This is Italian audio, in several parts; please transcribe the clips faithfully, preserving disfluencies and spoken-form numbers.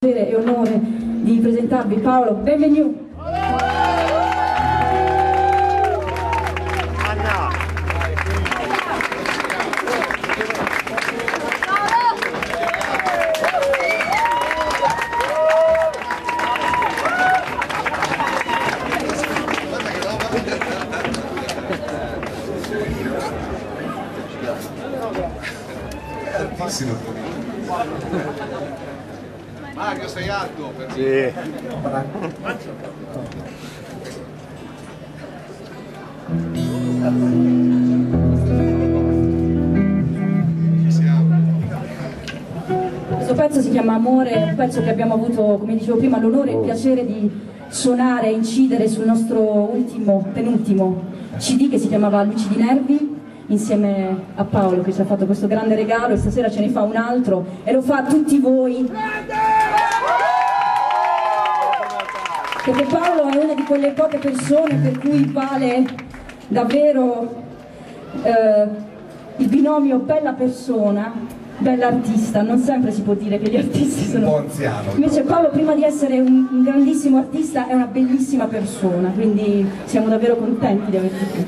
piacere e onore di presentarvi Paolo, benvenuto. Mario, sei alto? Per sì. Questo pezzo si chiama Amore, è un pezzo che abbiamo avuto, come dicevo prima, l'onore e il piacere di suonare e incidere sul nostro ultimo, penultimo C D che si chiamava Luci di Nervi, insieme a Paolo che ci ha fatto questo grande regalo, e stasera ce ne fa un altro e lo fa a tutti voi, perché Paolo è una di quelle poche persone per cui vale davvero eh, il binomio bella persona, bella artista. Non sempre si può dire che gli artisti sono... un po' anziano. Invece Paolo, prima di essere un, un grandissimo artista, è una bellissima persona, quindi siamo davvero contenti di averti qui.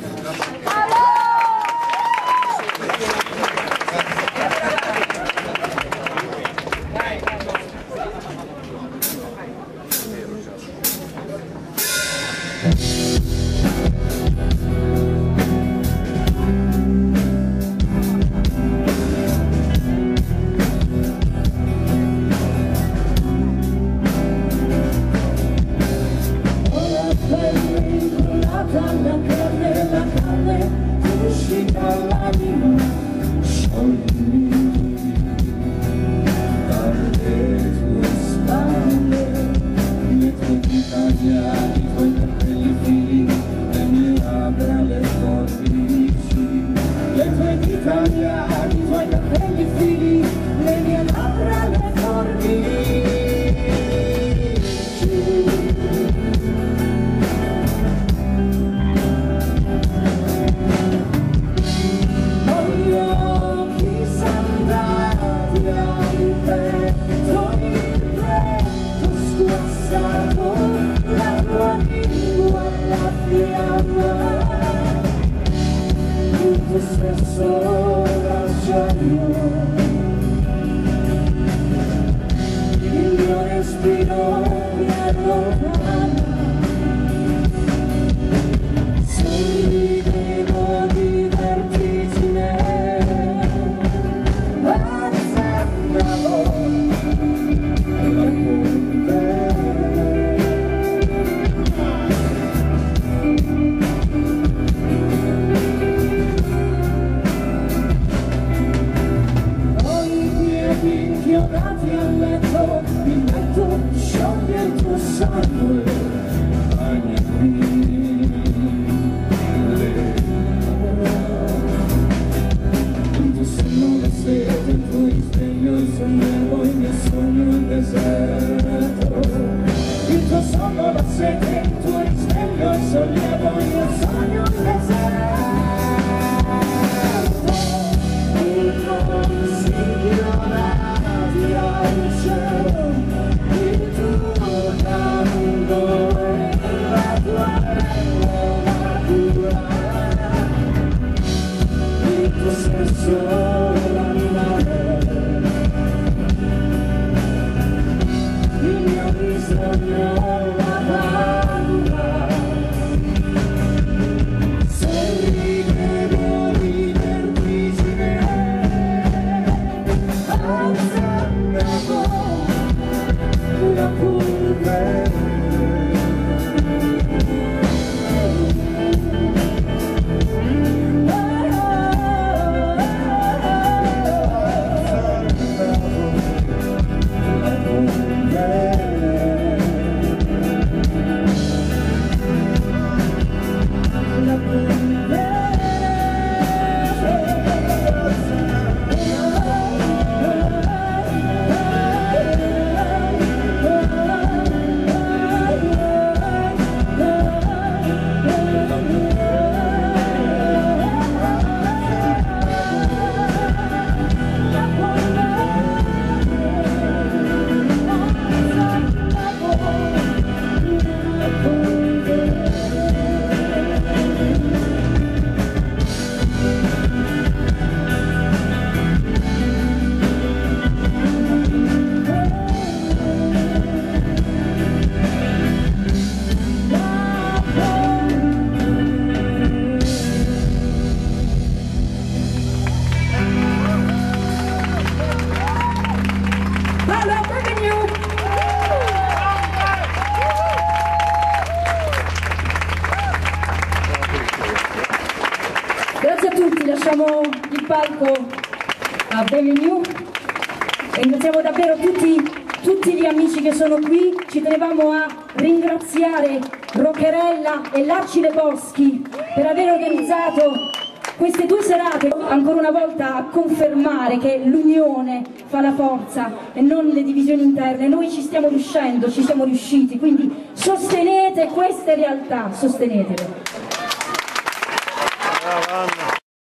palco a Benvenue. Ringraziamo davvero tutti, tutti gli amici che sono qui. Ci tenevamo a ringraziare Roccherella e Lacile Boschi per aver organizzato queste due serate, ancora una volta a confermare che l'unione fa la forza e non le divisioni interne. Noi ci stiamo riuscendo, ci siamo riusciti, quindi sostenete queste realtà, sostenetele. Brava Anna.